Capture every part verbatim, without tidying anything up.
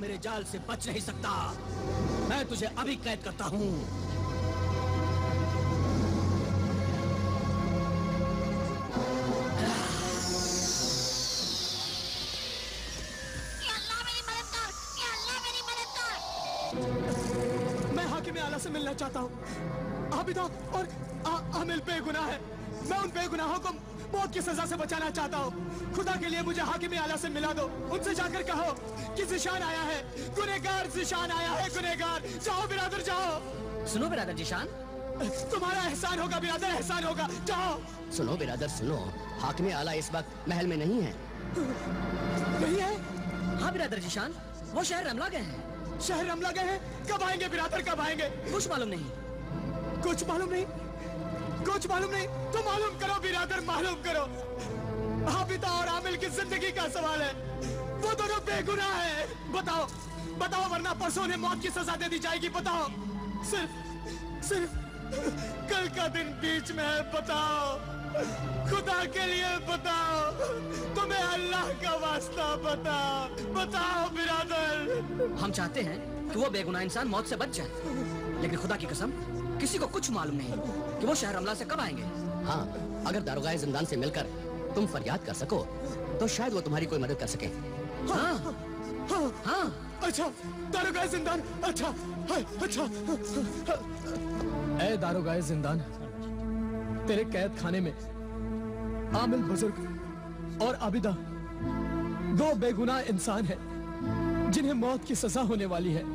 मेरे जाल से बच नहीं सकता। मैं तुझे अभी कैद करता हूँ। मैं हाकिम आला से मिलना चाहता हूँ। आबिदा और आमिल बेगुनाह है। मैं उन बेगुनाहों को मौत की सजा से बचाना चाहता हूँ। खुदा के लिए मुझे हाकिम आला से मिला दो। उनसे जाकर कहो कि जिशान आया है, गुनहगार जिशान आया है, गुनहगार। जाओ बिरादर जाओ। सुनो बिरादर जिशान, तुम्हारा एहसान होगा बिरादर, एहसान होगा। जाओ। सुनो बिरादर सुनो, हाकिम आला इस वक्त महल में नहीं है। नहीं है? हाँ बिरादर जिशान, वो शहर रमला गए हैं। शहर रमला गए हैं? कब आएंगे बिरादर, कब आएंगे? कुछ मालूम नहीं। कुछ मालूम नहीं? कुछ मालूम नहीं? तो मालूम करो बिरादर, मालूम करो। आबिदा और आमिल की जिंदगी का सवाल है। वो दोनों बेगुनाह है। बताओ बताओ, वरना परसों उन्हें मौत की सजा दे दी जाएगी। बताओ। सिर्फ सिर्फ कल का दिन बीच में है। बताओ, खुदा के लिए बताओ, तुम्हें अल्लाह का वास्ता बताओ, बताओ बिरादर। हम चाहते हैं कि वो बेगुनाह इंसान मौत से बच जाए, लेकिन खुदा की कसम किसी को कुछ मालूम नहीं कि वो शहर रमला से कब आएंगे। हाँ, अगर दारोगाए जिंदान से मिलकर तुम फरियाद कर सको तो शायद वो तुम्हारी कोई मदद कर सके। हाँ हाँ हाँ। अच्छा, दारोगाए जिंदान। अच्छा अच्छा। ऐ दारोगाए जिंदान, तेरे कैद खाने में आमिल बुजुर्ग और आबिदा दो बेगुनाह इंसान हैं जिन्हें मौत की सजा होने वाली है।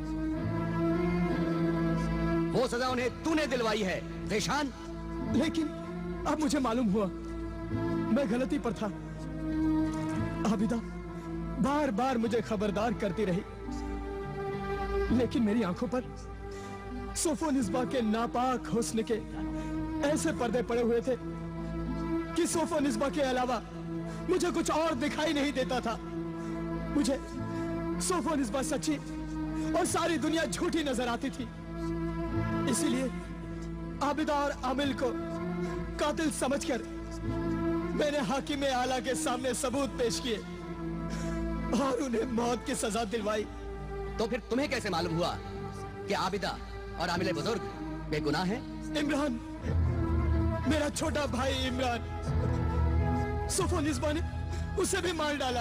वो सजा उन्हें तूने दिलवाई है जिशान। लेकिन अब मुझे मालूम हुआ मैं गलती पर था। आबिदा बार बार मुझे खबरदार करती रही, लेकिन मेरी आंखों पर सोफोनिस्बा के नापाक हुस्न के ऐसे पर्दे पड़े हुए थे कि सोफोनिस्बा के अलावा मुझे कुछ और दिखाई नहीं देता था। मुझे सोफोनिस्बा सच्ची और सारी दुनिया झूठी नजर आती थी। इसीलिए आबिदा और आमिल को कातिल समझकर मैंने हाकिम आला के सामने सबूत पेश किए और उन्हें मौत की सजा दिलवाई। तो फिर तुम्हें कैसे मालूम हुआ कि आबिदा और आमिल बुजुर्ग बेगुनाह हैं? इमरान, मेरा छोटा भाई इमरान, सोफोनिस्बा ने उसे भी मार डाला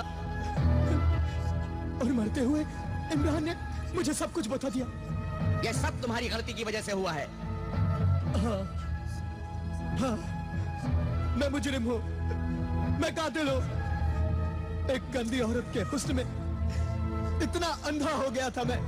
और मरते हुए इमरान ने मुझे सब कुछ बता दिया। यह सब तुम्हारी गलती की वजह से हुआ है। हाँ हाँ, मैं मुजरिम हूँ, मैं कातिल हूँ। एक गंदी औरत के हुस्न में इतना अंधा हो गया था मैं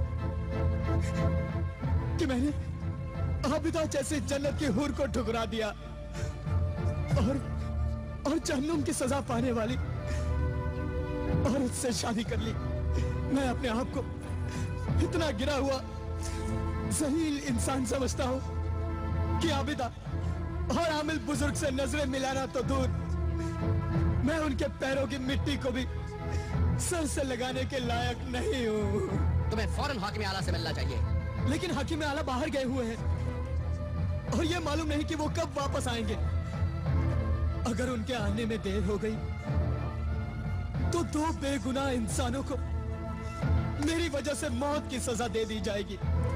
कि मैंने आबिदा जैसे जन्नत की हूर को ठुकरा दिया और और जहन्नुम की सजा पाने वाली औरत से शादी कर ली। मैं अपने आप को इतना गिरा हुआ जलील इंसान समझता हूँ कि आबिदा और आमिल बुजुर्ग से नजरें मिलाना तो दूर, मैं उनके पैरों की मिट्टी को भी सर से लगाने के लायक नहीं हूँ। तुम्हें फौरन हाकिम आला से मिलना चाहिए। लेकिन हाकिम आला बाहर गए हुए हैं और ये मालूम नहीं कि वो कब वापस आएंगे। अगर उनके आने में देर हो गई तो दो बेगुनाह इंसानों को मेरी वजह से मौत की सजा दे दी जाएगी।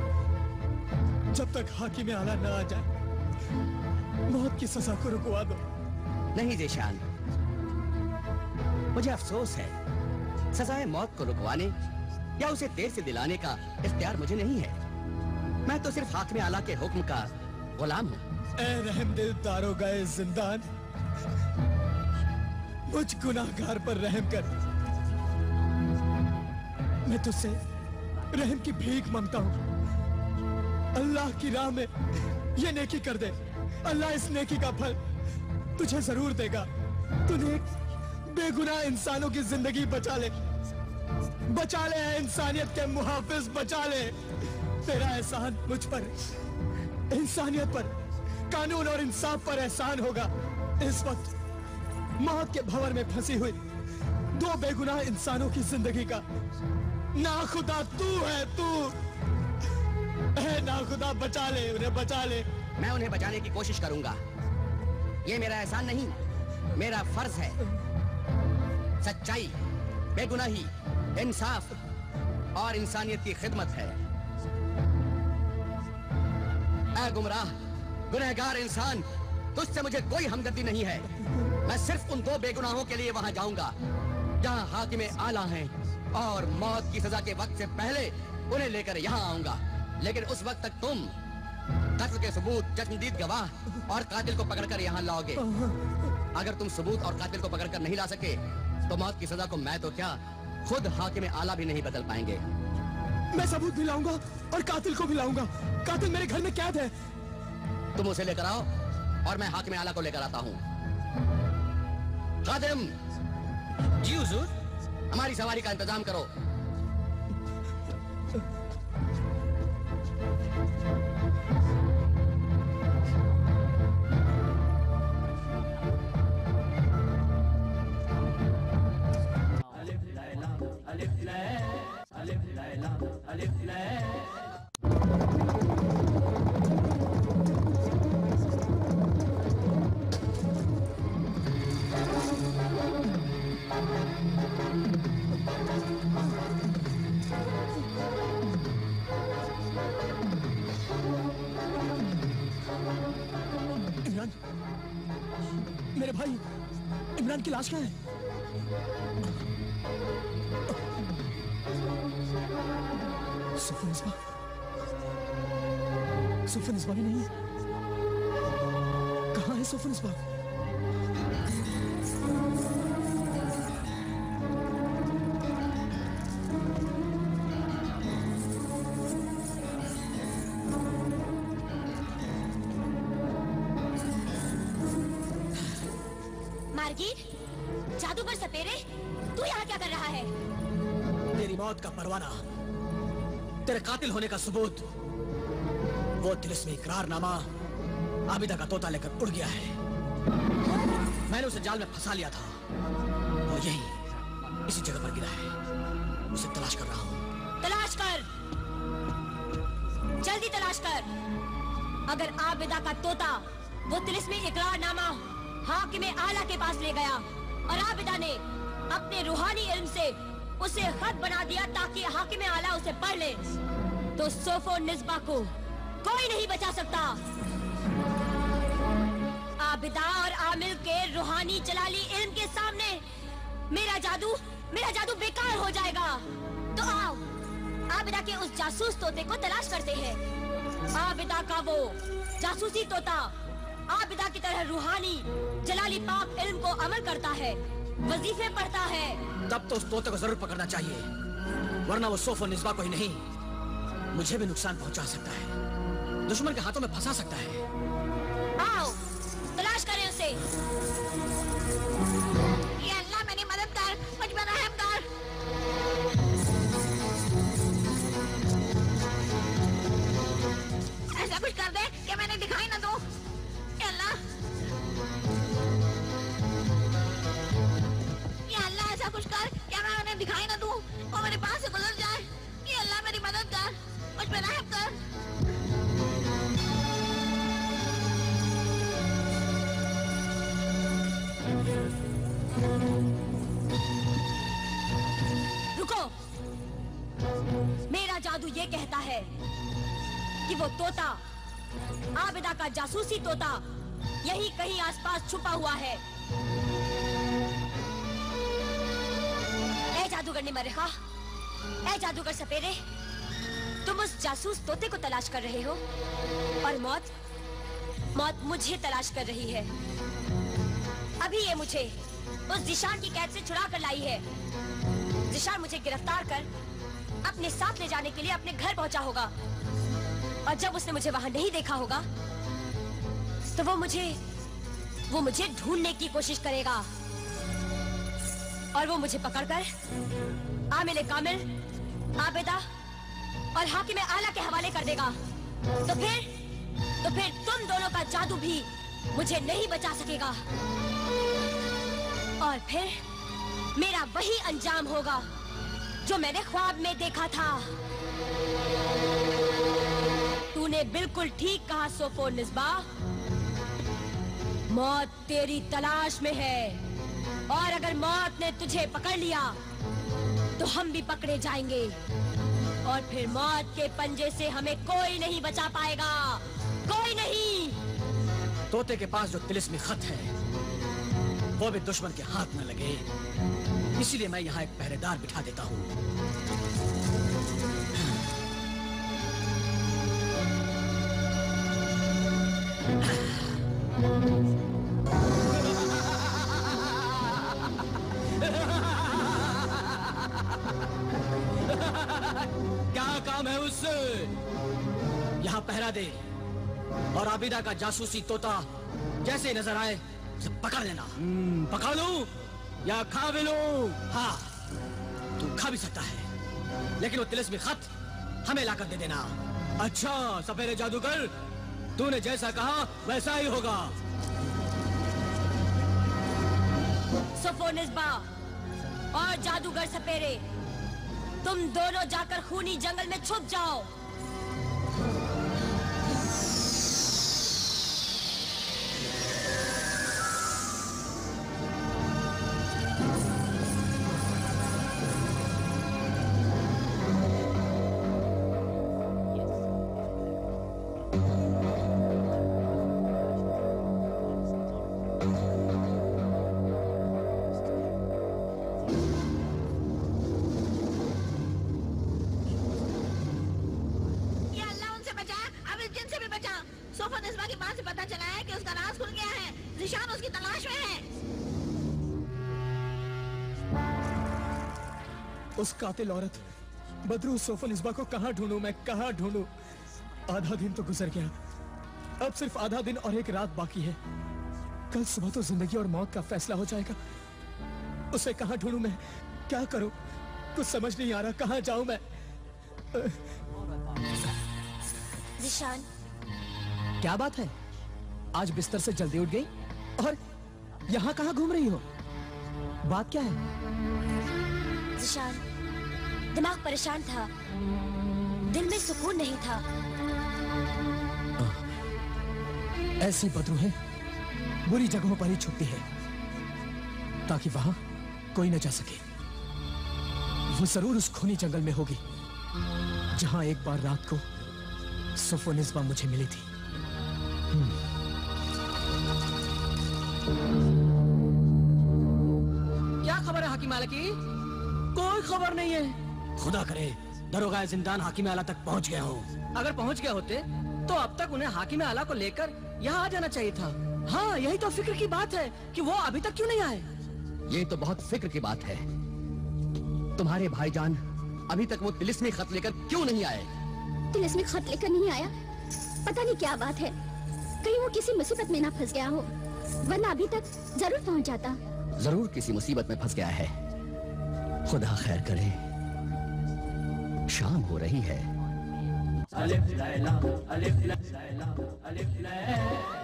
जब तक हाकिम आला न आ जाए, मौत की सजा को रुकवा दो। नहीं जिशान, मुझे अफसोस है, सजाए मौत को रुकवाने या उसे देर से दिलाने का इख्तियार मुझे नहीं है। मैं तो सिर्फ हाकिम आला के हुक्म का गुलाम हूँ। ऐ रहमदिल दारोगाए जिंदान, मुझ गुनाहगार पर रहम कर। मैं तुझसे रहम की भीख मांगता हूँ। अल्लाह की राह में ये नेकी कर दे। अल्लाह इस नेकी का फल तुझे जरूर देगा। तूने बेगुनाह इंसानों की जिंदगी बचा ले, बचा ले इंसानियत के मुहाफिज, बचा ले। तेरा एहसान मुझ पर, इंसानियत पर, कानून और इंसाफ पर एहसान होगा। इस वक्त मौत के भंवर में फंसी हुई दो बेगुनाह इंसानों की जिंदगी का नाखुदा तू है, तू है नाखुदा। बचा ले उन्हें, बचा ले। मैं उन्हें बचाने की कोशिश करूंगा। ये मेरा एहसान नहीं, मेरा फर्ज है। सच्चाई, बेगुनाही, इंसाफ और इंसानियत की खिदमत है। ऐ गुमराह, गुनहगार इंसान, तुझसे मुझे कोई हमदर्दी नहीं है। मैं सिर्फ उन दो बेगुनाहों के लिए वहां जाऊंगा जहां हाकिम आला हैं, और मौत की सजा के वक्त से पहले उन्हें लेकर यहां आऊंगा। लेकिन उस वक्त तक तुम कत्ल के सबूत, चश्मदीद गवाह और कातिल को पकड़कर यहाँ लाओगे। अगर तुम सबूत और कातिल को पकड़कर नहीं ला सके तो मौत की सजा को मैं तो क्या, खुद हाकिम आला भी नहीं बदल पाएंगे। मैं सबूत भी लाऊंगा और कातिल को भी लाऊंगा। कातिल मेरे घर में कैद है। तुम उसे लेकर आओ और मैं हाकिम आला को लेकर आता हूँ। खादिम, जी हुजूर। हमारी सवारी का इंतजाम करो। अलिफ लैला, अलिफ लैला, अलिफ लैला, अलिफ लैला। इमरान, मेरे भाई इमरान की लाश कहाँ है? सोफनिस्बा, सोफनिस्बा भी नहीं है। कहाँ है सोफनिस्बा? जादूगर सपेरे, तू यहाँ क्या कर रहा है? तेरी मौत का परवाना, तेरे कातिल होने का सबूत, वो तिलिस्मी इकरारनामा आबिदा का तोता लेकर उड़ गया है। मैंने उसे जाल में फंसा लिया था और यही इसी जगह पर गिरा है। उसे तलाश कर रहा हूँ। तलाश कर, जल्दी तलाश कर। अगर आबिदा का तोता वो तिलिस्मी इकरारनामा हाकिम आला के पास ले गया और आबिदा ने अपने रूहानी इल्म से उसे खत बना दिया ताकि हाकिम आला उसे पढ़ ले, तो सोफोनिस्बा को कोई नहीं बचा सकता। आबिदा और आमिल के रूहानी जलाली इल्म के सामने मेरा जादू मेरा जादू बेकार हो जाएगा। तो आओ आबिदा के उस जासूस तोते को तलाश करते हैं। आबिदा का वो जासूसी तोता आबिदा की तरह रूहानी जलाली पाक इल्म को अमल करता है, वजीफे पढ़ता है। तब तो उस तोते को जरूर पकड़ना चाहिए, वरना वो सोफोनिस्बा को ही नहीं मुझे भी नुकसान पहुंचा सकता है, दुश्मन के हाथों में फंसा सकता है। आओ तलाश करें उसे। ये अल्लाह मेरी मदद कर, मुझ पर रहम कर। ऐसा कुछ कर दे कि मैंने दिखाई ना दूं। ये अल्लाह, ये अल्लाह ऐसा कुछ कर कि मैं उन्हें दिखाई ना दूं और मेरे पास से गुजर जाए। ये अल्लाह मेरी मदद कर, मुझ पर रहम कर। रुको, मेरा जादू ये कहता है कि वो तोता आबिदा का जासूसी तोता यही कहीं आसपास छुपा हुआ है। ए जादूगर निमरखा, ए जादूगर सपेरे, तुम उस जासूस तोते को तलाश कर रहे हो और मौत मौत मुझे तलाश कर रही है। अभी ये मुझे उस जिशान की कैद से छुड़ा कर लाई है। जिशान मुझे गिरफ्तार कर अपने साथ ले जाने के लिए अपने घर पहुंचा होगा, और जब उसने मुझे वहां नहीं देखा होगा तो वो मुझे वो मुझे ढूंढने की कोशिश करेगा और वो मुझे पकड़कर आमिल कामिल, आबिदा और हाकिम आला के हवाले कर देगा। तो फिर तो फिर तुम दोनों का जादू भी मुझे नहीं बचा सकेगा, और फिर मेरा वही अंजाम होगा जो मैंने ख्वाब में देखा था। तूने बिल्कुल ठीक कहा सोफोनिस्बा, मौत तेरी तलाश में है, और अगर मौत ने तुझे पकड़ लिया तो हम भी पकड़े जाएंगे। और फिर मौत के पंजे से हमें कोई नहीं बचा पाएगा, कोई नहीं। तोते के पास जो तिलिस्मी खत है वो भी दुश्मन के हाथ न लगे, इसीलिए मैं यहाँ एक पहरेदार बिठा देता हूँ। क्या काम है उससे? यहाँ पहरा दे और आबिदा का जासूसी तोता जैसे ही नजर आए उसे पकड़ लेना। पकड़ लूं या खा भी लूं? हाँ, तू खा भी सकता है, लेकिन वो तिलिस्मी खत हमें लाकर दे देना। अच्छा सफेरे जादूगर, तूने जैसा कहा वैसा ही होगा। सोफोनिस्बा और जादूगर सपेरे, तुम दोनों जाकर खूनी जंगल में छुप जाओ। सोफोनिस्बा की मां से पता चला है कि उसका राज खुल गया है। जिशान उसकी तलाश में है। उस कातिल औरत बदरू सोफोनिस्बा को कहां ढूंढूं मैं, कहां ढूंढूं? आधा दिन तो गुजर गया, अब सिर्फ आधा दिन और एक रात बाकी है। कल सुबह तो जिंदगी और मौत का फैसला हो जाएगा। उसे कहां ढूंढूं मैं, क्या करूं? कुछ समझ नहीं आ रहा, कहां जाऊं मैं? जिशान, क्या बात है? आज बिस्तर से जल्दी उठ गई और यहाँ कहाँ घूम रही हो? बात क्या है? जिशान, दिमाग परेशान था, दिल में सुकून नहीं था। ऐसी बदरू है बुरी जगहों पर ही छुपती है ताकि वहां कोई न जा सके। वो जरूर उस खूनी जंगल में होगी जहां एक बार रात को सोफोनिस्बा मुझे मिली थी। क्या खबर है हाकिम आला की? कोई खबर नहीं है। खुदा करे दरोगा जिंदान हाकिम आला तक पहुंच गया हो। अगर पहुंच गया होते तो अब तक उन्हें हाकिम आला को लेकर यहाँ आ जाना चाहिए था। हाँ, यही तो फिक्र की बात है कि वो अभी तक क्यों नहीं आए। ये तो बहुत फिक्र की बात है। तुम्हारे भाईजान अभी तक वो तिलिस्मी खत लेकर क्यों नहीं आए? तिलिस्मी खत लेकर नहीं आया? पता नहीं क्या बात है, कहीं वो किसी मुसीबत में ना फंस गया हो, वरना अभी तक जरूर पहुंच जाता। जरूर किसी मुसीबत में फंस गया है। खुदा खैर करे। शाम हो रही है। अलिफ लैला, अलिफ लैला, अलिफ लैला।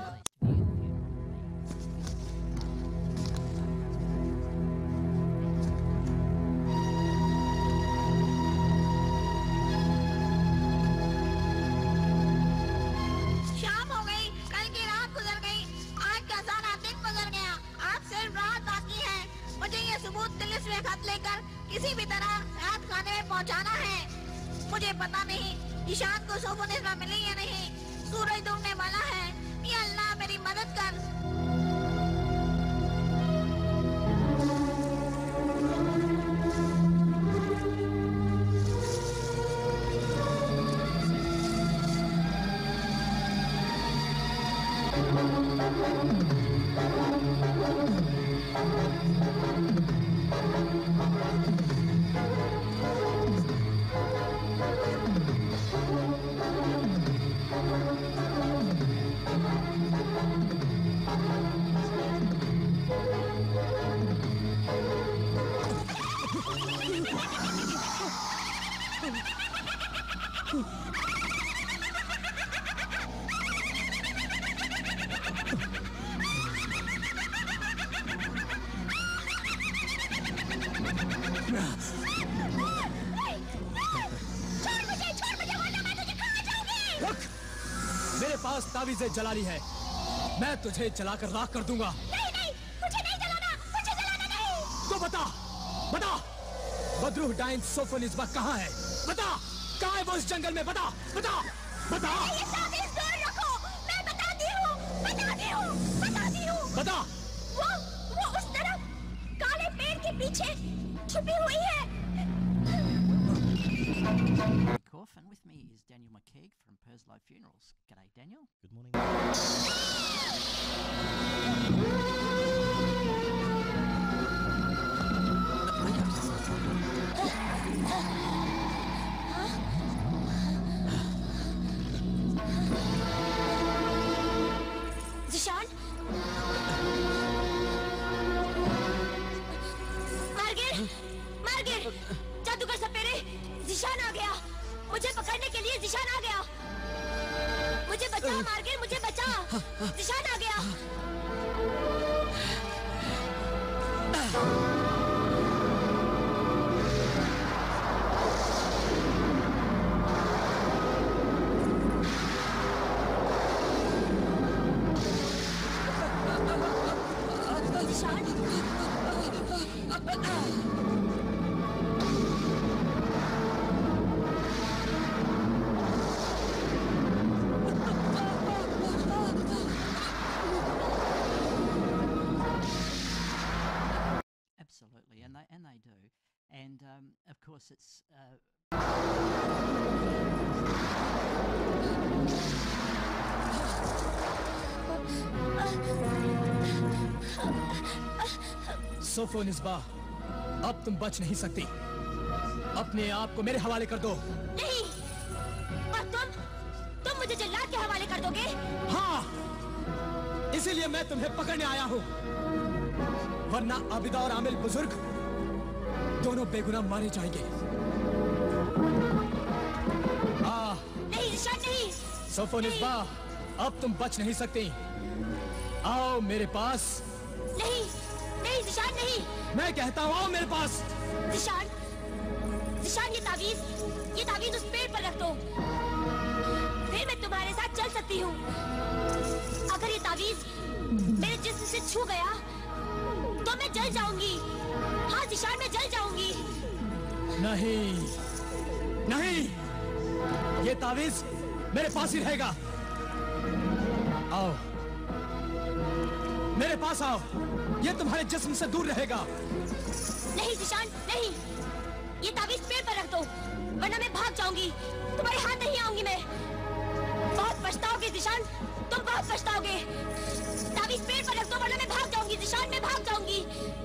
किसी भी तरह रात खाने में पहुंचाना है। मुझे पता नहीं जिशान को सोफोनिस्बा मिली या नहीं। सूरज डूबने वाला है। या अल्लाह मेरी मदद कर। तावीज़े जलाली है, मैं तुझे जलाकर राख कर दूंगा। नहीं नहीं, मुझे नहीं जलाना, मुझे जलाना नहीं। तो बता, बता, बदरू डाइन सोफोनिस्बा कहाँ है? बता। कहाँ है वो इस जंगल में? बता बता बता। ये ताबीज़ दूर रखो, मैं बताती हूँ बताती हूँ बताती हूँ। बता। वो वो उस तरफ काले पेड़ के पीछे छुपी हुई है। And with me is Daniel McKeag from Perslow Funerals. G'day, Daniel. Good morning. Zeeshan, मार्गिर, मार्गिर, जादूगर सपेरे, जिशान आ गया। मुझे पकड़ने के लिए जिशान आ गया। मुझे बचा मार्गिर, मुझे बचा। जिशान आ गया। Zeeshan, Absolutely, and they and they do, and um, of course it's. Uh... सोफोनिस्बा, अब तुम बच नहीं सकती। अपने आप को मेरे हवाले कर दो। नहीं, और तुम तुम मुझे जल्लाद के हवाले कर दोगे? हाँ, इसीलिए मैं तुम्हें पकड़ने आया हूँ, वरना आबिदा और आमिल बुजुर्ग दोनों बेगुनाह मारे जाएंगे। आ, नहीं जिशान, नहीं। सोफोनिस्बा, अब तुम बच नहीं सकती। आओ मेरे पास। नहीं, नहीं जिशान, नहीं। मैं कहता हूँ आओ मेरे पास। जिशान, जिशान, ये तावीज़, ये तावीज़ उस पेड़ पर रख दो, फिर मैं तुम्हारे साथ चल सकती हूँ। अगर ये तावीज़ मेरे जिस्म से छू गया तो मैं जल जाऊंगी। हाँ जिशान, मैं जल जाऊंगी। नहीं, नहीं, ये तावीज़ मेरे पास ही रहेगा। आओ, मेरे पास आओ, ये तुम्हारे जिस्म से दूर रहेगा। नहीं जिशान, नहीं, ये तावीज़ पेड़ पर रख दो, वरना मैं भाग जाऊंगी। तुम्हारे हाथ नहीं आऊंगी मैं। बहुत पछताओगे जिशान, तुम बहुत पछताओगे। तावीज़ पेड़ पर रख दो, वरना मैं भाग जाऊंगी जिशान, मैं भाग जाऊंगी।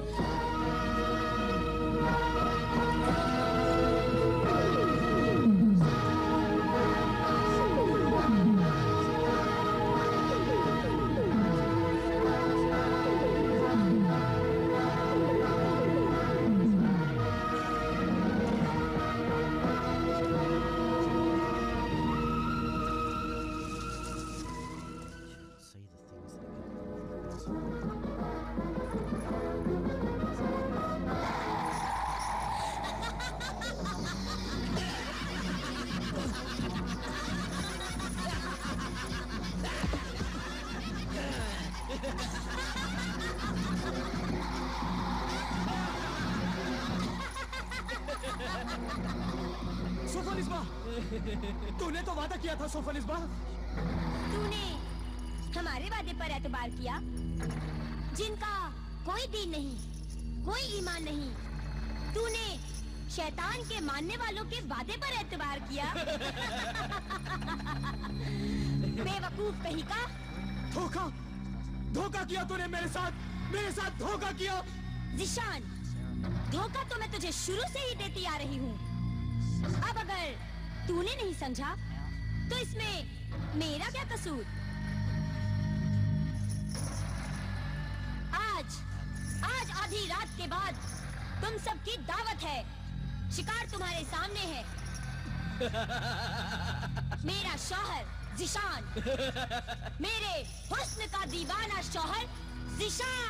सोफोनिस्बा, तूने तो वादा किया था सोफोनिस्बा। तूने हमारे वादे पर एतबार किया, जिनका कोई दीन नहीं, कोई ईमान नहीं। तूने शैतान के मानने वालों के वादे पर एतबार किया। बेवकूफ कहीं का। धोखा, धोखा किया तूने मेरे साथ, मेरे साथ धोखा किया। जिशान, धोखा तो मैं तुझे शुरू से ही देती आ रही हूँ। अब अगर तूने नहीं समझा तो इसमें मेरा क्या कसूर? आज आज आधी रात के बाद तुम सबकी दावत है। शिकार तुम्हारे सामने है। मेरा शौहर जिशान, मेरे हुस्न का दीवाना शौहर जिशान।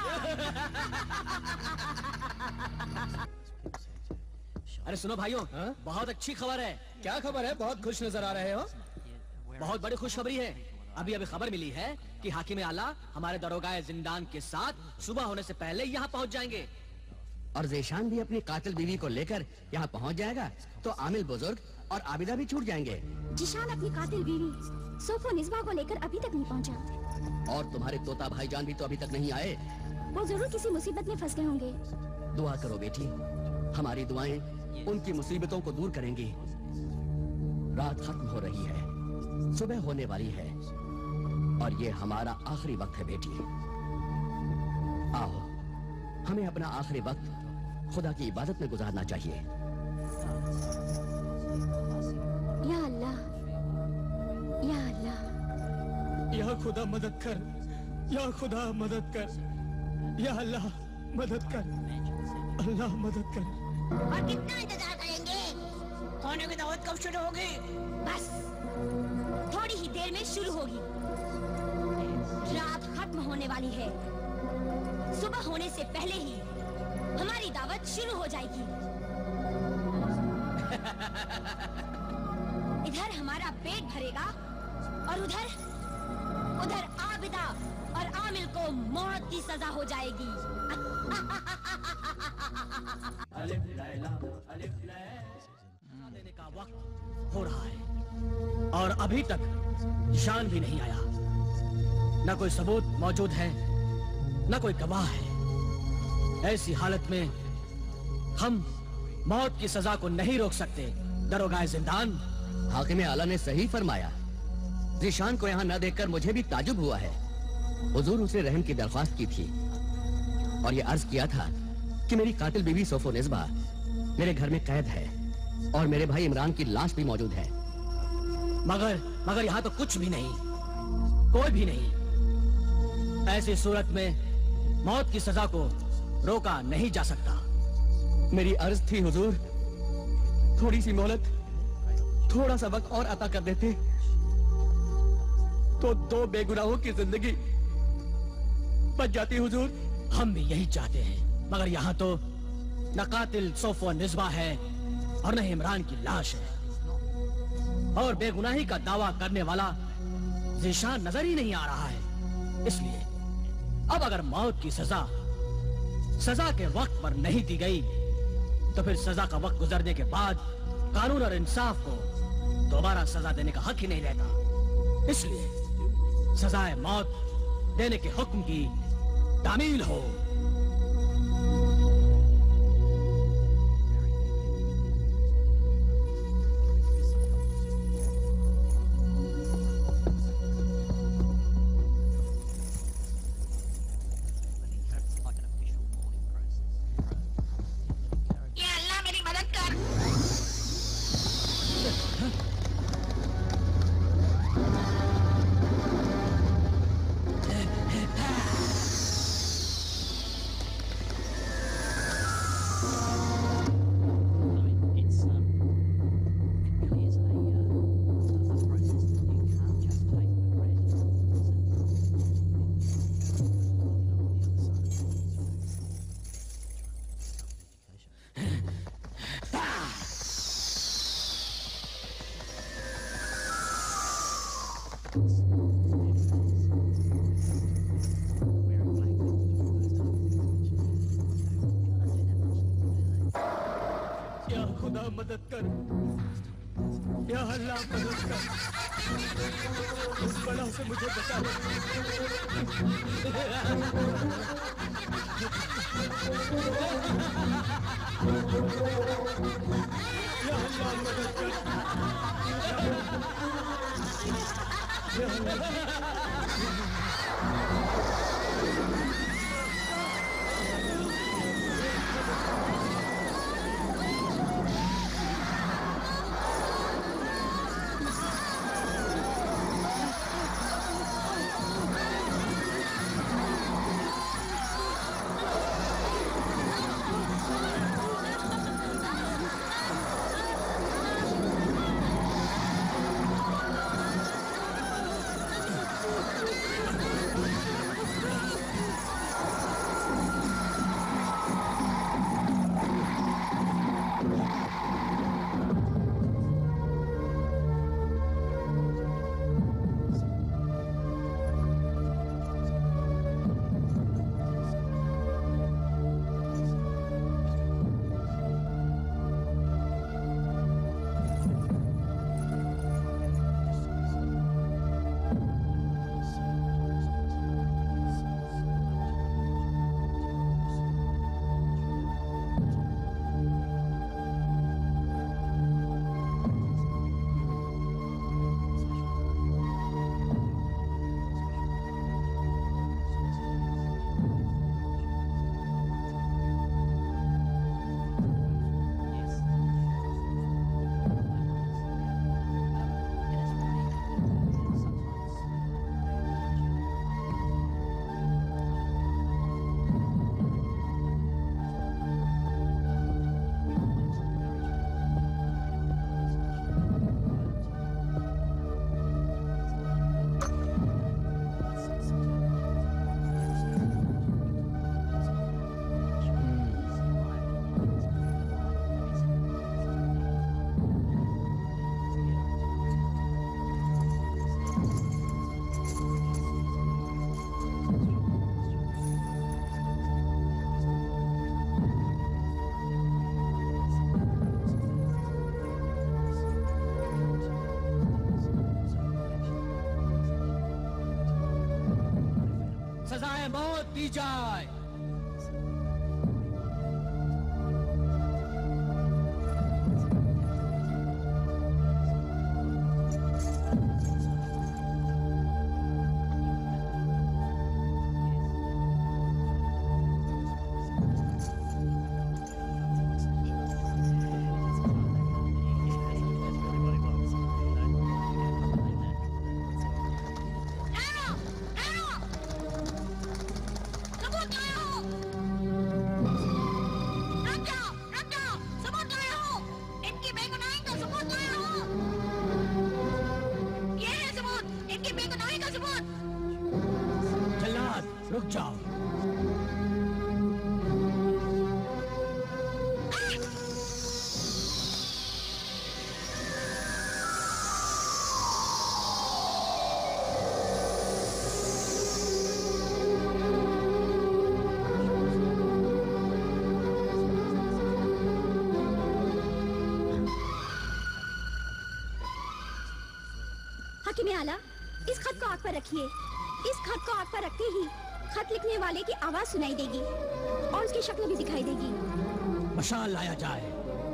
अरे सुनो भाइयों, बहुत अच्छी खबर है। क्या खबर है? बहुत खुश नजर आ रहे हो। बहुत बड़ी खुशखबरी है। अभी अभी खबर मिली है कि हाकिम आला हमारे दरोगाए जिंदान के साथ सुबह होने से पहले यहाँ पहुँच जाएंगे। और ज़ीशान भी अपनी कातिल बीवी को लेकर यहाँ पहुँच जाएगा। तो आमिल बुजुर्ग और आबिदा भी छूट जाएंगे। जिशान अपनी कातिल बीवी सोफोनिस्बा को लेकर अभी तक नहीं पहुंचा। और तुम्हारे तोता भाईजान भी तो अभी तक नहीं आए। वो जरूर किसी मुसीबत में फंस गए होंगे। दुआ करो बेटी, हमारी दुआएं उनकी मुसीबतों को दूर करेंगी। रात खत्म हो रही है, सुबह होने वाली है, और ये हमारा आखिरी वक्त है बेटी। आओ, हमें अपना आखिरी वक्त खुदा की इबादत में गुजारना चाहिए। या अल्लाह, या अल्लाह, या खुदा मदद कर, या खुदा मदद कर, या अल्लाह मदद कर, अल्लाह मदद कर। और कितना इंतजार करेंगे? खाने की दावत कब शुरू होगी? बस थोड़ी ही देर में शुरू होगी। रात खत्म होने वाली है, सुबह होने से पहले ही हमारी दावत शुरू हो जाएगी। इधर हमारा पेट भरेगा और उधर उधर आबिदा और आमिल को मौत की सजा हो जाएगी। अलिफ लैला, अलिफ लैला देने का वक्त हो रहा है और अभी तक जिशान भी नहीं आया। न कोई सबूत मौजूद है, न कोई गवाह है। ऐसी हालत में हम मौत की सजा को नहीं रोक सकते। दरोगाए जिंदान, हाकिम आला ने सही फरमाया। जिशान को यहाँ न देखकर मुझे भी ताजुब हुआ है। हुजूर उसे रहम की दरख्वास्त की थी और ये अर्ज किया था कि मेरी कातिल बीवी सोफोनिस्बा मेरे घर में कैद है और मेरे भाई इमरान की लाश भी मौजूद है। मगर मगर यहाँ तो कुछ भी नहीं, कोई भी नहीं। ऐसी सूरत में मौत की सजा को रोका नहीं जा सकता। मेरी अर्ज थी हुजूर, थोड़ी सी मोहलत, थोड़ा सा वक्त और अता कर देते तो दो बेगुनाहों की जिंदगी बच जाती हुजूर। हम भी यही चाहते हैं, मगर यहाँ तो न कातिल सोफोनिस्बा है और न इमरान की लाश है, और बेगुनाही का दावा करने वाला जिशान नजर ही नहीं आ रहा है। इसलिए अब अगर मौत की सजा सजा के वक्त पर नहीं दी गई तो फिर सजा का वक्त गुजरने के बाद कानून और इंसाफ को दोबारा सजा देने का हक ही नहीं रहता। इसलिए सजाए मौत देने के हुक्म की तामील हो। मदद कर, या अल्लाह मदद कर, इस बला से मुझे बचा ले। या अल्लाह मदद कर, या सजाए मौत दी जाए। रुक जाओ। हाकिम आला, इस खत को आग पर रखिए। इस खत को आग पर रखते ही खत लिखने वाले की आवाज सुनाई देगी और उसकी शक्ल भी दिखाई देगी। मशाल लाया जाए।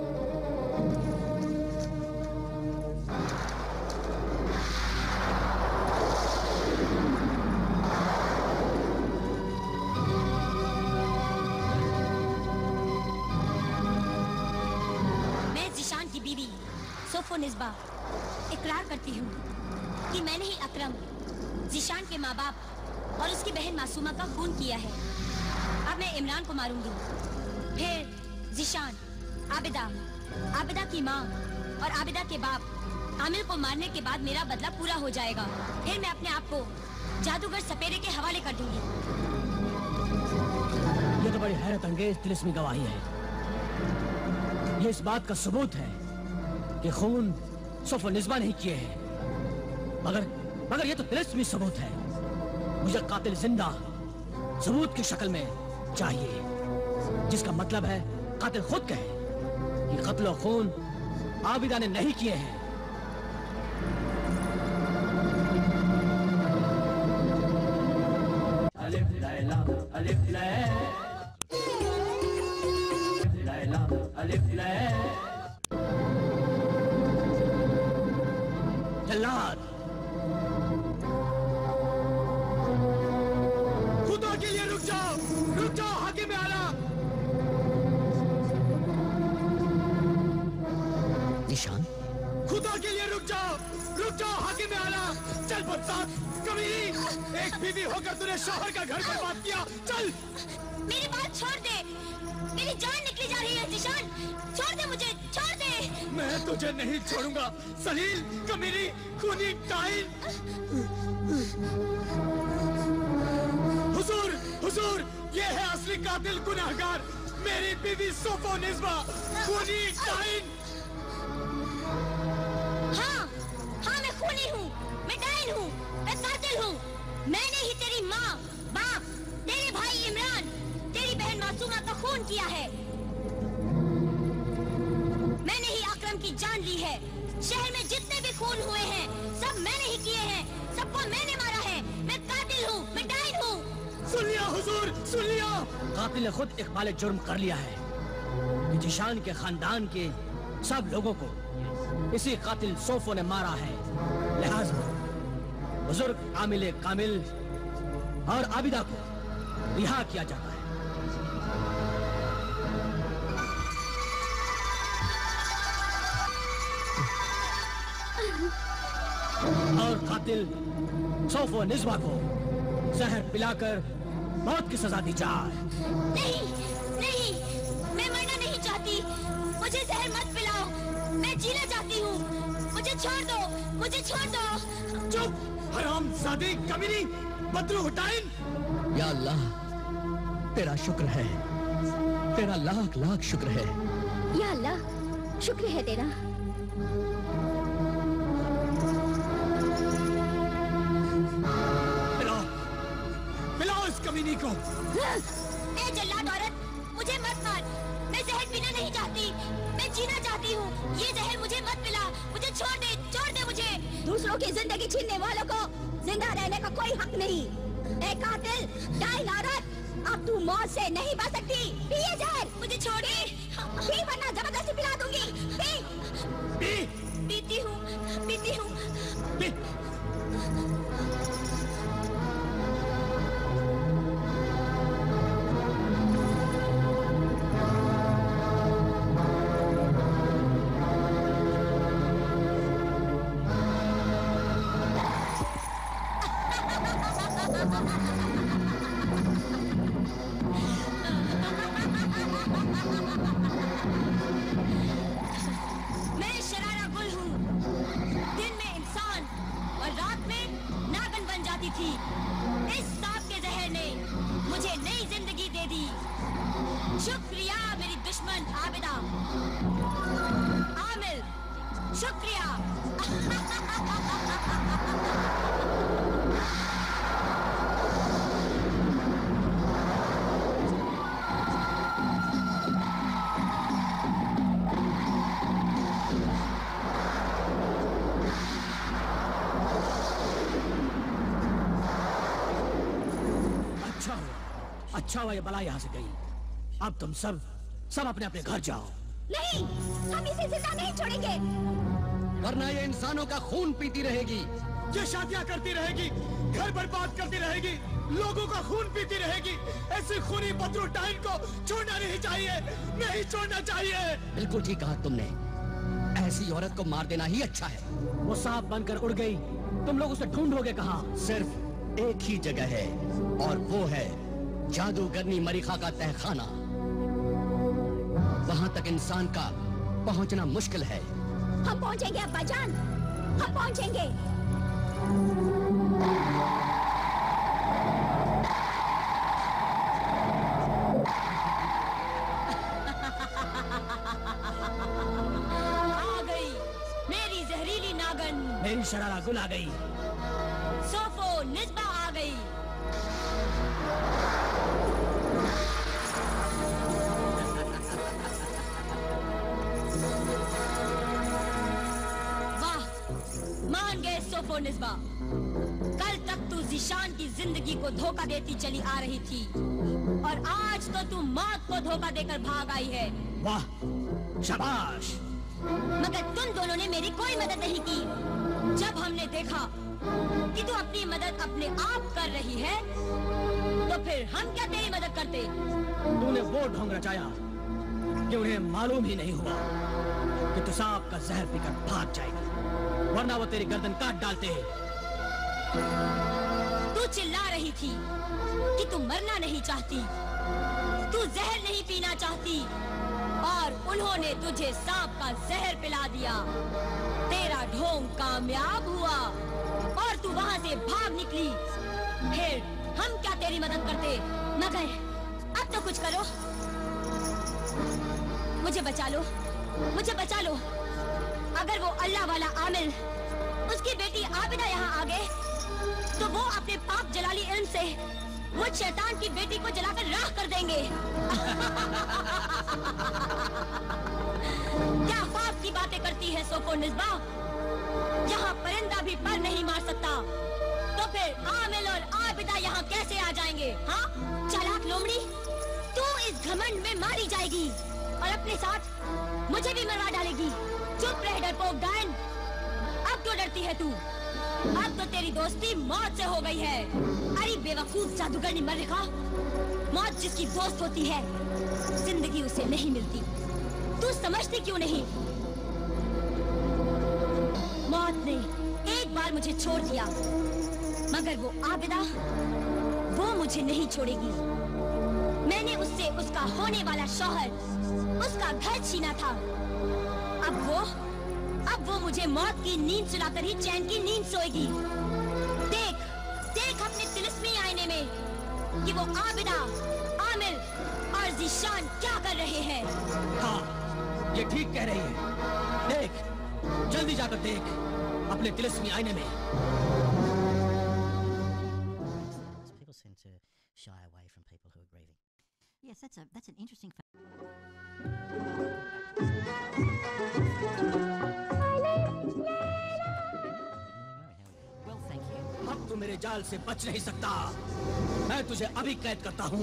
मैं जिशान की बीवी सोफोनिस्बा इकरार करती हूँ कि मैंने ही अकरम जिशान के माँ बाप और उसकी बहन मासूमा का खून किया है। अब मैं इमरान को मारूंगी, फिर जिशान, आबिदा, आबिदा की माँ और आबिदा के बाप आमिर को मारने के बाद मेरा बदला पूरा हो जाएगा। फिर मैं अपने आप को जादूगर सपेरे के हवाले कर दूंगी। ये तो बड़ी हैरत अंगेज तिलिस्मी गवाही है। ये इस बात का सबूत है कि खून सोफोनिस्बा नहीं किए हैं, मगर मगर ये तो तिलिस्मी सबूत है। मुझे कातिल जिंदा सबूत की शक्ल में चाहिए, जिसका मतलब है कातिल खुद कहे कि कत्ल और खून आबिदा ने नहीं किए हैं। अलिफ लैला, अलिफ लैला, लैला, अलिफ लैला। जल्लाद, खुदा के लिए रुक जाओ, रुक जाओ हाकिम आला। निशान, खुदा के लिए रुक जाओ, रुक जाओ हाकिम आला। चल बदसात, कमीनी, एक बीवी होकर तूने शौहर का घर बर्बाद किया। चल, मेरी बात छोड़ दे, मेरी जान निकली जा रही है। जिशान, छोड़ दे मुझे, छोड़ दे। मैं तुझे नहीं छोड़ूंगा। सलील, कमीनी, खूनी, टाइन। हुजूर, हुजूर, ये है असली कातिल गुनाहगार, मेरी बीवी सोफोनिस्बा, खूनी, टाइन। हाँ, हाँ मैं खूनी हूँ, मैं डायन हूँ, मैं कातिल हूँ। मैंने ही तेरी माँ, बाप, तेरे भाई इमरान, तेरी बहन मासूमा का खून किया है। मैंने ही अकरम की जान ली है। शहर में जितने भी खून हुए हैं, सब मैंने ही किए हैं, सबको मैंने मारा है। मैं कातिल हूँ, मैं डायन हूँ। सुन लिया हुजूर, सुन लिया। कातिल ने खुद इकबाल जुर्म कर लिया है कि जिशान के खानदान के सब लोगों को इसी कातिल सोफो ने मारा है। लिहाजा बुजुर्ग आमिल कामिल और आबिदा को रिहा किया जाता है। और कातिल सोफोनिस्बा को जहर पिलाकर मौत की सजा दी जाए। नहीं, नहीं, मैं मरना नहीं चाहती। मुझे जहर मत पिलाओ, मैं जीना चाहती हूँ। मुझे छोड़ दो, मुझे छोड़ दो। चुप, हरामजादी, कमीनी, बदलू टाइन। या अल्लाह, तेरा शुक्र है, तेरा लाख लाख शुक्र है। या अल्लाह, शुक्र है तेरा। पिलाओ, पिलाओ इस कमीनी को। ए जल्लाद औरत, मुझे मत मार। मैं जहर पीना नहीं चाहती, मैं जीना चाहती हूँ। ये जहर मुझे मत पिला, मुझे छोड़ दे, छोड़ दे मुझे। दूसरों की जिंदगी छीनने वालों को जिंदा रहने का कोई हक नहीं। ए कातिल, डाइन औरत, अब तू मौत से नहीं बच सकती। पिए जहर। मुझे छोड़िए। पी वरना जबरदस्ती पिला दूंगी। पी। पी। पीती हूँ, पीती हूँ। पी। इस सांप के जहर ने मुझे नई जिंदगी दे दी। शुक्रिया मेरी दुश्मन आबिदा। आमिल, शुक्रिया। अच्छा हुआ ये बला यहाँ से गई। अब तुम सब सब अपने अपने घर जाओ। नहीं, हम इसे जिंदा नहीं छोड़ेंगे। वरना ये इंसानों का खून पीती रहेगी। ये शादियाँ करती रहेगी, घर बर्बाद करती रहेगी, लोगों का खून पीती रहेगी। ऐसी खूनी बदरू डाइन को छोड़ना नहीं चाहिए, नहीं छोड़ना चाहिए। बिल्कुल ठीक कहा तुमने। ऐसी औरत को मार देना ही अच्छा है। वो सांप बनकर उड़ गई, तुम लोग उसे ढूंढोगे कहाँ? सिर्फ एक ही जगह है और वो है जादूगरनी मरीखा का तहखाना। वहां तक इंसान का पहुंचना मुश्किल है। हम पहुंचेंगे अब्बा जान, हम पहुंचेंगे। आ गई मेरी जहरीली नागन। मेरी शरारा गुल आ गई। सोफोनिस्बा आ गई। मान गए सोफोनिस्बा। कल तक तू जिशान की जिंदगी को धोखा देती चली आ रही थी और आज तो तू मौत को धोखा देकर भाग आई है। वाह, शाबाश। मगर तुम दोनों ने मेरी कोई मदद नहीं की। जब हमने देखा कि तू अपनी मदद अपने आप कर रही है तो फिर हम क्या तेरी मदद करते? तूने वो ढोंग रचाया कि उन्हें मालूम ही नहीं हुआ कि तू सांप का जहर पीकर भाग जाएगी, वरना वो तेरी गर्दन काट डालते हैं। तू चिल्ला रही थी कि तू मरना नहीं चाहती, तू जहर नहीं पीना चाहती और उन्होंने तुझे सांप का जहर पिला दिया। तेरा ढोंग कामयाब हुआ और तू वहाँ से भाग निकली। फिर हम क्या तेरी मदद करते? मगर अब तो कुछ करो, मुझे बचा लो, मुझे बचा लो। अगर वो अल्लाह वाला आमिल, उसकी बेटी आबिदा यहाँ आ गए तो वो अपने पाप जलाली इल्म से मुझ शैतान की बेटी को जलाकर राख कर देंगे। क्या ख्वाब की बातें करती है सोफोनिस्बा? यहाँ परिंदा भी पर नहीं मार सकता तो फिर आमिल और आबिदा यहाँ कैसे आ जाएंगे? हाँ चालाक लोमड़ी, तू इस घमंड में मारी जाएगी और अपने साथ मुझे भी मरवा डालेगी। चुप रह डरपोक डायन। अब क्यों डरती है तू? अब तो तेरी दोस्ती मौत से हो गई है। अरे बेवकूफ जादूगरनी मरीखा, मौत जिसकी दोस्त होती है जिंदगी उसे नहीं मिलती। तू समझती क्यों नहीं? मौत ने एक बार मुझे छोड़ दिया मगर वो आबिदा, वो मुझे नहीं छोड़ेगी। मैंने उससे उसका होने वाला शौहर, उसका घर छीना था। अब वो अब वो मुझे मौत की नींद सुलाकर ही चैन की नींद सोएगी। देख देख अपने तिलिस्मी आईने में कि वो आबिदा, आमिल और जिशान क्या कर रहे हैं। हाँ, ये ठीक कह रही है। देख, जल्दी जाकर देख अपने तिलिस्मी आईने में। People seem to shy away from people who are grieving. Yes, that's a that's an interesting fact. Well, thank you. अब तू मेरे जाल से बच नहीं सकता। मैं तुझे अभी कैद करता हूँ।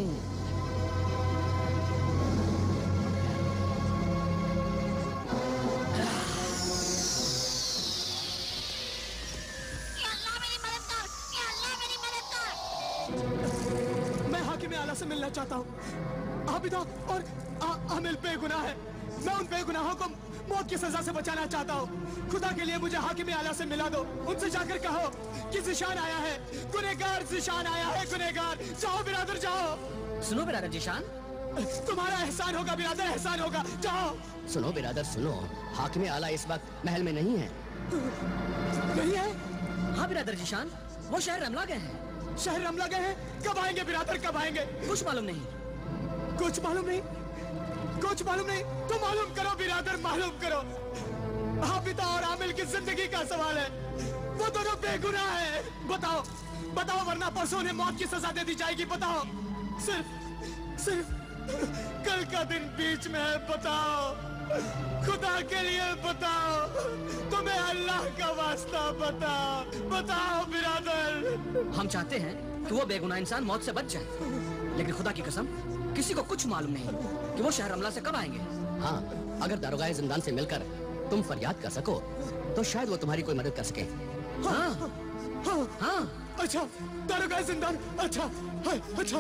मैं हाकिम आला से मिलना चाहता हूँ। आबिदा और आमिल बेगुनाह है। मैं उन बेगुनाहों को मौत की सजा से बचाना चाहता हूँ। खुदा के लिए मुझे हाकिम आला से मिला दो। उनसे जाकर कहो कि जिशान आया है, गुनहगार जिशान आया है, गुनहगार। जाओ बिरादर जाओ। सुनो बिरादर जिशान, तुम्हारा एहसान होगा बिरादर, एहसान होगा। जाओ। सुनो बिरादर सुनो, हाकिम आला इस वक्त महल में नहीं है। नहीं है? हाँ बिरादर जिशान, वो शहर रमला गए हैं। शहर रमला गए हैं? कब आएंगे बिरादर, कब आएंगे? कुछ मालूम नहीं। कुछ मालूम नहीं? कुछ मालूम नहीं? तो मालूम करो बिरादर, मालूम करो। आबिदा और आमिल की जिंदगी का सवाल है। वो दोनों बेगुनाह है। बताओ, बताओ, वरना परसों उन्हें मौत की सजा दे दी जाएगी। बताओ, सिर्फ सिर्फ कल का दिन बीच में है। बताओ, खुदा के लिए बताओ, तुम्हें अल्लाह का वास्ता बताओ, बताओ बिरादर। हम चाहते हैं कि वो बेगुनाह इंसान मौत से बच जाए, लेकिन खुदा की कसम किसी को कुछ मालूम नहीं कि वो शहर रमला से कब आएंगे। हाँ, अगर दारोगाए जिंदान से मिलकर तुम फरियाद कर सको तो शायद वो तुम्हारी कोई मदद कर सके। हाँ, हाँ, हाँ। अच्छा, दारोगाए जिंदान। अच्छा, अच्छा।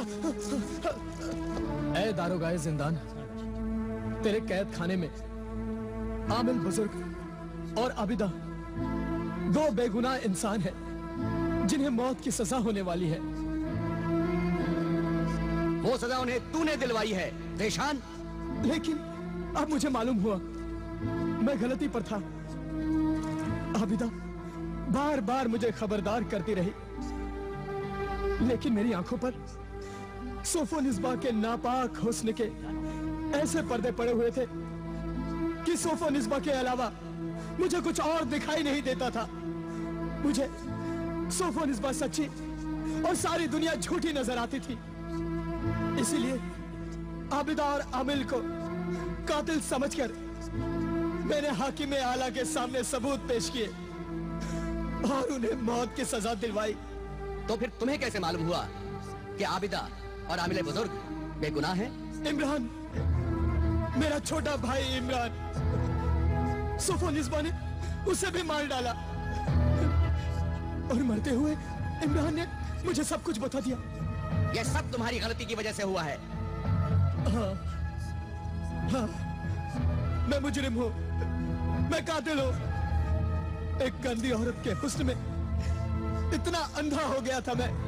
ए दारोगाए जिंदान, तेरे कैद खाने में आमिल बुजुर्ग और आबिदा दो बेगुनाह इंसान हैं जिन्हें मौत की सजा होने वाली है। वो सजा उन्हें तूने दिलवाई है देशान। लेकिन अब मुझे मालूम हुआ मैं गलती पर था। आबिदा बार बार मुझे खबरदार करती रही, लेकिन मेरी आंखों पर सोफोनिस्बा के नापाक हुस्न के ऐसे पर्दे पड़े हुए थे कि सोफोनिस्बा के अलावा मुझे कुछ और दिखाई नहीं देता था। मुझे सोफोनिस्बा सच्ची और सारी दुनिया झूठी नजर आती थी। इसीलिए आबिदा और आमिल को कातिल समझकर मैंने हाकिम आला के सामने सबूत पेश किए और उन्हें मौत की सजा दिलवाई। तो फिर तुम्हें कैसे मालूम हुआ कि आबिदा और आमिल बुजुर्ग बेगुनाह हैं? इमरान, मेरा छोटा भाई इमरान, सोफोनिस्बा ने उसे भी मार डाला और मरते हुए इमरान ने मुझे सब कुछ बता दिया। यह सब तुम्हारी गलती की वजह से हुआ है। हाँ, हाँ, मैं मुजरिम हूँ, मैं कातिल हूँ। एक गंदी औरत के हुस्न में इतना अंधा हो गया था मैं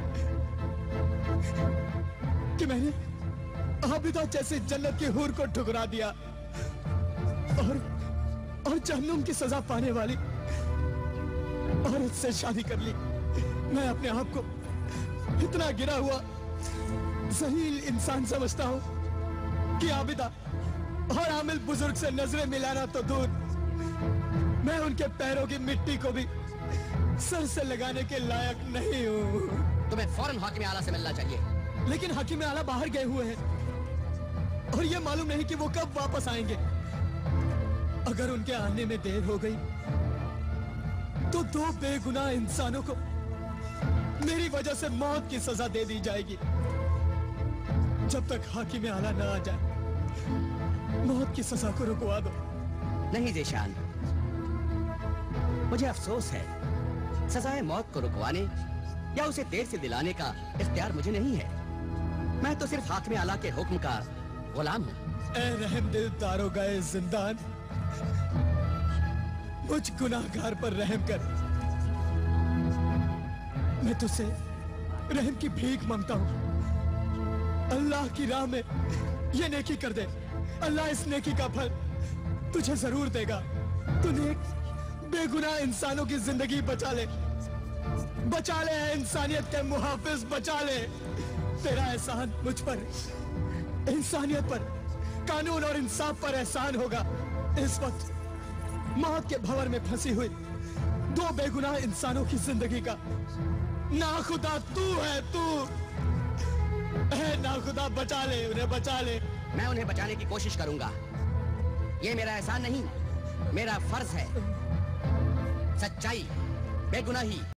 कि मैंने आबिदा जैसे जन्नत की हूर को ठुकरा दिया और और जहन्नुम की सजा पाने वाली औरत से शादी कर ली। मैं अपने आप को इतना गिरा हुआ जलील इंसान समझता हूँ कि आबिदा और आमिल बुजुर्ग से नजरें मिलाना तो दूर, मैं उनके पैरों की मिट्टी को भी सर से लगाने के लायक नहीं हूँ। तुम्हें फौरन हाकिम आला से मिलना चाहिए। लेकिन हाकिम आला बाहर गए हुए हैं और ये मालूम नहीं कि वो कब वापस आएंगे। अगर उनके आने में देर हो गई तो दो बेगुनाह इंसानों को मेरी वजह से मौत की सजा दे दी जाएगी। जब तक हाकिम आला ना आ जाए मौत की सजा को रुकवा दो। नहीं जेशान, मुझे अफसोस है, सजाए मौत को रुकवाने या उसे देर से दिलाने का इख्तियार मुझे नहीं है। मैं तो सिर्फ हाकिम आला के हुक्म का गुलाम हूँ। ए रहमदिल दारोगाए जिंदान, मुझ गुनाहगार पर रहम कर। मैं तुझसे रहम की भीख मांगता हूँ। अल्लाह की राह में ये नेकी कर दे। अल्लाह इस नेकी का फल तुझे जरूर देगा। तूने बेगुनाह इंसानों की जिंदगी बचा ले, बचा ले इंसानियत के मुहाफिज, बचा ले। तेरा एहसान मुझ पर, इंसानियत पर, कानून और इंसाफ पर एहसान होगा। इस वक्त मौत के भंवर में फंसी हुई दो बेगुनाह इंसानों की जिंदगी का नाखुदा तू है, तू है नाखुदा। बचा ले उन्हें, बचा ले। मैं उन्हें बचाने की कोशिश करूंगा। ये मेरा एहसान नहीं, मेरा फर्ज है। सच्चाई, बेगुनाही